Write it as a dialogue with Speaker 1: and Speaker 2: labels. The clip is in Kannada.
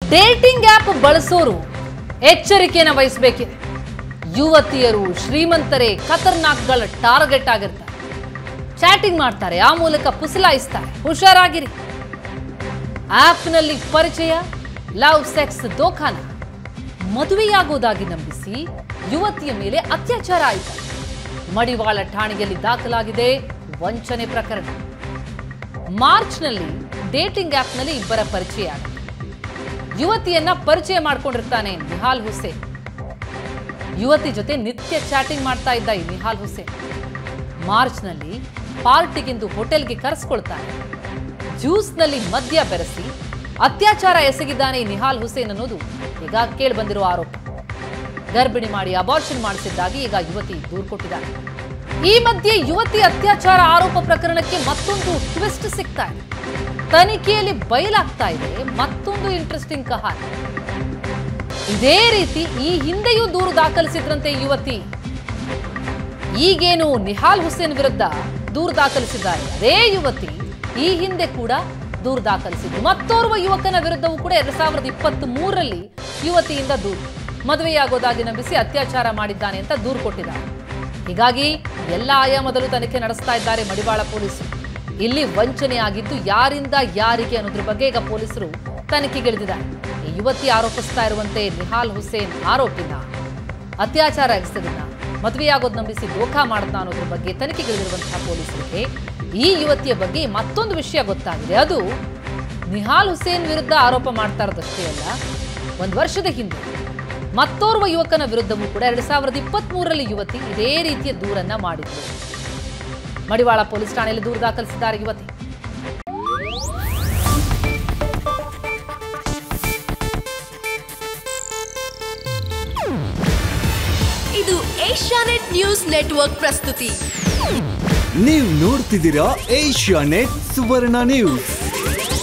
Speaker 1: ಡೇಟಿಂಗ್ ಆಪ್ ಬಳಸೋರು ಎಚ್ಚರಿಕೆಯನ್ನು ವಹಿಸಬೇಕಿದೆ. ಯುವತಿಯರು ಶ್ರೀಮಂತರೇ ಖತರ್ನಾಕ್ಗಳ ಟಾರ್ಗೆಟ್ ಆಗಿರ್ತಾರೆ. ಚಾಟಿಂಗ್ ಮಾಡ್ತಾರೆ, ಆ ಮೂಲಕ ಪುಸಲಾಯಿಸ್ತಾರೆ. ಹುಷಾರಾಗಿರಿ. ಆಪ್ನಲ್ಲಿ ಪರಿಚಯ, ಲವ್, ಸೆಕ್ಸ್, ದೋಖಾನ, ಮದುವೆಯಾಗೋದಾಗಿ ನಂಬಿಸಿ ಯುವತಿಯ ಮೇಲೆ ಅತ್ಯಾಚಾರ ಆಯಿತು. ಮಡಿವಾಳ ಠಾಣೆಯಲ್ಲಿ ದಾಖಲಾಗಿದೆ ವಂಚನೆ ಪ್ರಕರಣ. ಮಾರ್ಚ್ನಲ್ಲಿ ಡೇಟಿಂಗ್ ಆಪ್ನಲ್ಲಿ ಇಬ್ಬರ ಪರಿಚಯ ಆಗಿದೆ. ಯುವತಿಯನ್ನ ಪರಿಚಯ ಮಾಡ್ಕೊಂಡಿರ್ತಾನೆ ನಿಹಾಲ್ ಹುಸೇನ್. ಯುವತಿ ಜೊತೆ ನಿತ್ಯ ಚಾಟಿಂಗ್ ಮಾಡ್ತಾ ಇದ್ದ ಈ ನಿಹಾಲ್ ಹುಸೇನ್ ಮಾರ್ಚ್ನಲ್ಲಿ ಪಾರ್ಟಿಗೆಂದು ಹೋಟೆಲ್ಗೆ ಕರೆಸ್ಕೊಳ್ತಾನೆ. ಜ್ಯೂಸ್ನಲ್ಲಿ ಮದ್ಯ ಬೆರೆಸಿ ಅತ್ಯಾಚಾರ ಎಸಗಿದ್ದಾನೆ ಈ ನಿಹಾಲ್ ಹುಸೇನ್ ಅನ್ನೋದು ಈಗ ಕೇಳಿ ಬಂದಿರುವ ಆರೋಪ. ಗರ್ಭಿಣಿ ಮಾಡಿ ಅಬಾರ್ಷನ್ ಮಾಡಿಸಿದ್ದಾಗಿ ಈಗ ಯುವತಿ ದೂರು ಕೊಟ್ಟಿದ್ದಾರೆ. ಈ ಮಧ್ಯೆ ಯುವತಿ ಅತ್ಯಾಚಾರ ಆರೋಪ ಪ್ರಕರಣಕ್ಕೆ ಮತ್ತೊಂದು ಟ್ವಿಸ್ಟ್ ಸಿಗ್ತಾ ಇದೆ. ತನಿಖೆಯಲ್ಲಿ ಬಯಲಾಗ್ತಾ ಇದೆ ಮತ್ತೊಂದು ಇಂಟ್ರೆಸ್ಟಿಂಗ್ ಕಹಾನಿ. ಇದೇ ರೀತಿ ಈ ಹಿಂದೆಯೂ ದೂರು ದಾಖಲಿಸಿದ್ರಂತೆ ಯುವತಿ. ಈಗೇನು ನಿಹಾಲ್ ಹುಸೇನ್ ವಿರುದ್ಧ ದೂರು ದಾಖಲಿಸಿದ್ದಾರೆ, ಅದೇ ಯುವತಿ ಈ ಹಿಂದೆ ಕೂಡ ದೂರು ದಾಖಲಿಸಿದ್ರು. ಮತ್ತೋರ್ವ ಯುವಕನ ವಿರುದ್ಧವೂ ಕೂಡ 2023ರಲ್ಲಿ ಯುವತಿಯಿಂದ ದೂರು. ಮದುವೆಯಾಗೋದಾಗಿ ನಂಬಿಸಿ ಅತ್ಯಾಚಾರ ಮಾಡಿದ್ದಾನೆ ಅಂತ ದೂರು ಕೊಟ್ಟಿದ್ದಾರೆ. ಹೀಗಾಗಿ ಎಲ್ಲ ಆಯಾಮದಲ್ಲೂ ತನಿಖೆ ನಡೆಸ್ತಾ ಇದ್ದಾರೆ ಮಡಿವಾಳ ಪೊಲೀಸರು. ಇಲ್ಲಿ ವಂಚನೆ ಆಗಿದ್ದು ಯಾರಿಂದ ಯಾರಿಗೆ ಅನ್ನೋದ್ರ ಬಗ್ಗೆ ಈಗ ಪೊಲೀಸರು ತನಿಖೆಗಿಳಿದಿದ್ದಾರೆ. ಈ ಯುವತಿ ಆರೋಪಿಸ್ತಾ ಇರುವಂತೆ ನಿಹಾಲ್ ಹುಸೇನ್ ಆರೋಪಿನ ಅತ್ಯಾಚಾರ ಎಸಗಿದ, ಮದುವೆಯಾಗೋದು ನಂಬಿಸಿ ದೋಖಾ ಮಾಡ್ತಾ ಅನ್ನೋದ್ರ ಬಗ್ಗೆ ತನಿಖೆಗಿಳಿದಿರುವಂತಹ ಪೊಲೀಸರಿಗೆ ಈ ಯುವತಿಯ ಬಗ್ಗೆ ಮತ್ತೊಂದು ವಿಷಯ ಗೊತ್ತಾಗಿದೆ. ಅದು ನಿಹಾಲ್ ಹುಸೇನ್ ವಿರುದ್ಧ ಆರೋಪ ಮಾಡ್ತಾ ಇರೋದಷ್ಟೇ ಅಲ್ಲ, ಒಂದು ವರ್ಷದ ಹಿಂದೆ ಮತ್ತೋರ್ವ ಯುವಕನ ವಿರುದ್ಧವೂ ಕೂಡ 2023ರಲ್ಲಿ ಯುವತಿ ಇದೇ ರೀತಿಯ ದೂರನ್ನ ಮಾಡಿದ್ರು. ಮಡಿವಾಳ ಪೊಲೀಸ್ ಠಾಣೆಯಲ್ಲಿ ದೂರು ದಾಖಲಿಸಿದ್ದಾರೆ ಯುವತಿ.
Speaker 2: ಇದು ಏಷ್ಯಾನೆಟ್ ನ್ಯೂಸ್ ನೆಟ್ವರ್ಕ್ ಪ್ರಸ್ತುತಿ.
Speaker 3: ನೀವು ನೋಡ್ತಿದ್ದೀರಾ ಏಷ್ಯಾನೆಟ್ ಸುವರ್ಣ ನ್ಯೂಸ್.